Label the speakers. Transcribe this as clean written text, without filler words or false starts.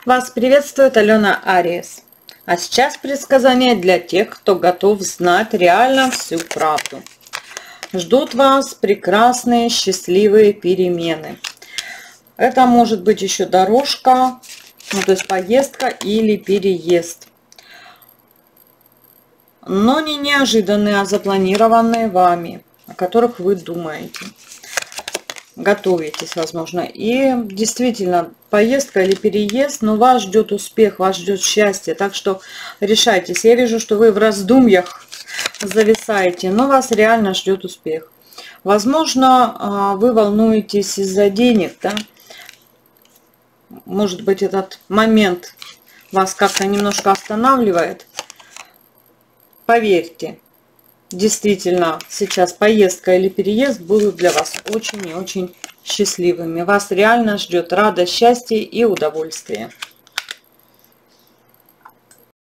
Speaker 1: Вас приветствует Алена Ариес. А сейчас предсказание для тех, кто готов знать реально всю правду. Ждут вас прекрасные, счастливые перемены. Это может быть еще дорожка, то есть поездка или переезд. Но не неожиданные, а запланированные вами, о которых вы думаете. Готовитесь, возможно. И действительно, поездка или переезд, но вас ждет успех, вас ждет счастье. Так что решайтесь. Я вижу, что вы в раздумьях зависаете, но вас реально ждет успех. Возможно, вы волнуетесь из-за денег, да? Может быть, этот момент вас как-то немножко останавливает. Поверьте. Действительно, сейчас поездка или переезд будут для вас очень и очень счастливыми. Вас реально ждет радость, счастье и удовольствие.